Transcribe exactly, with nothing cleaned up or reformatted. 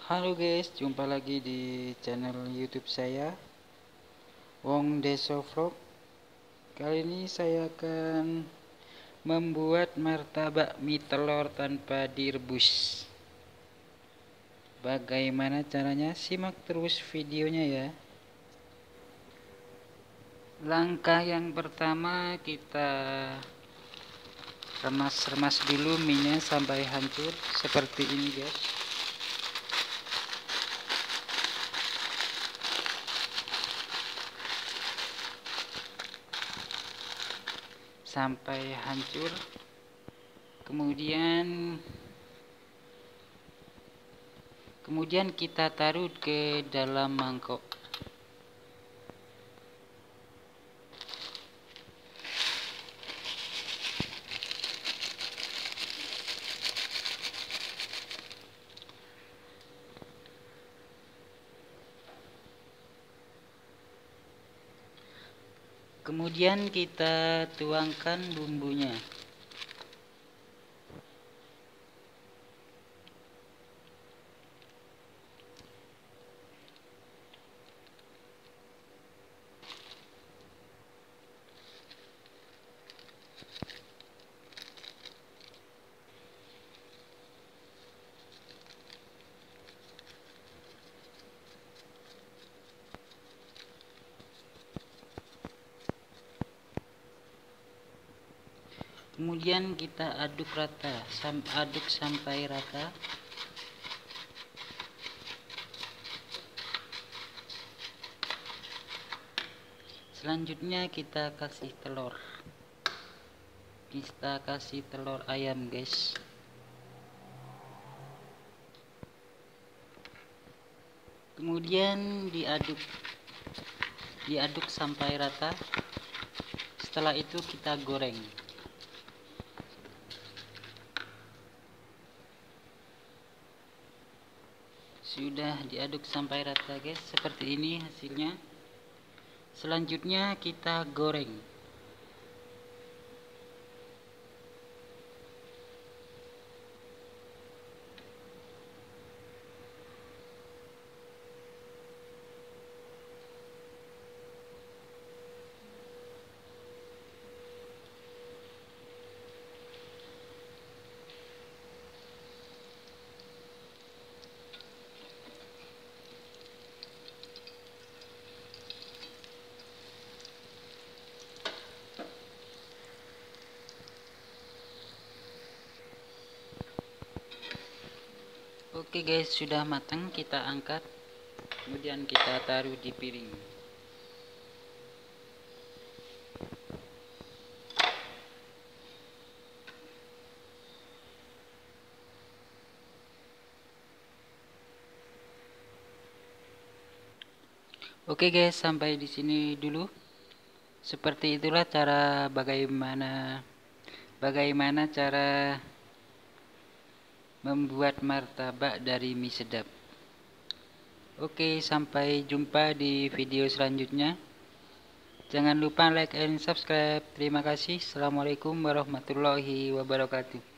Halo guys, jumpa lagi di channel YouTube saya, Wong Deso Vlog. Kali ini saya akan membuat martabak mie telur tanpa direbus. Bagaimana caranya? Simak terus videonya ya. Langkah yang pertama, kita remas-remas dulu mie-nya sampai hancur seperti ini guys. Sampai hancur. Kemudian Kemudian kita taruh ke dalam mangkok. Kemudian kita tuangkan bumbunya. Kemudian kita aduk rata, aduk sampai rata. Selanjutnya kita kasih telur. Kita kasih telur ayam, guys. Kemudian diaduk. Diaduk sampai rata. Setelah itu kita goreng. Sudah diaduk sampai rata guys, seperti ini hasilnya. Selanjutnya kita goreng. Oke guys, sudah matang, kita angkat. Kemudian kita taruh di piring. Oke guys, sampai di sini dulu. Seperti itulah cara bagaimana bagaimana cara membuat martabak dari mie sedap. Oke, sampai jumpa di video selanjutnya. Jangan lupa like and subscribe. Terima kasih. Assalamualaikum warahmatullahi wabarakatuh.